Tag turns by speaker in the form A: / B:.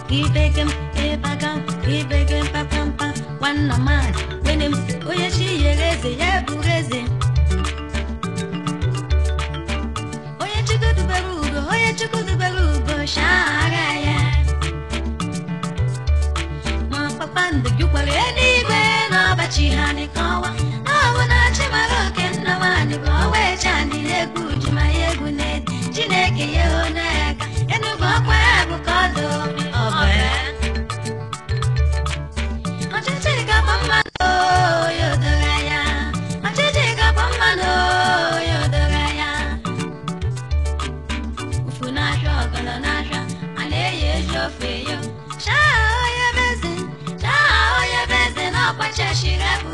A: Ibegem, Ibagam, Ibegem, Papampa, one man, when him, Oyashi, Yereze, Yabureze. Oyachuku to Barugo, Oyachuku to Barugo, Shagaya. Mapapan, the Yukwari, no, but she honey kawa. I wanna Chimaruoke Nnamani of Biafra, Chimaruoke Nnamani of Biafra. She